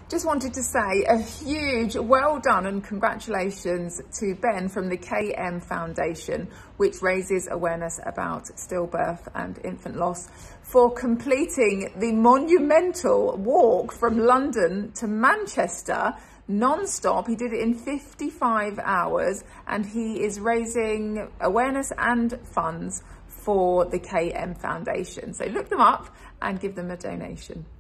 Just wanted to say a huge well done and congratulations to Ben from the KM Foundation, which raises awareness about stillbirth and infant loss, for completing the monumental walk from London to Manchester non-stop. He did it in 55 hours and he is raising awareness and funds for the KM Foundation. So look them up and give them a donation.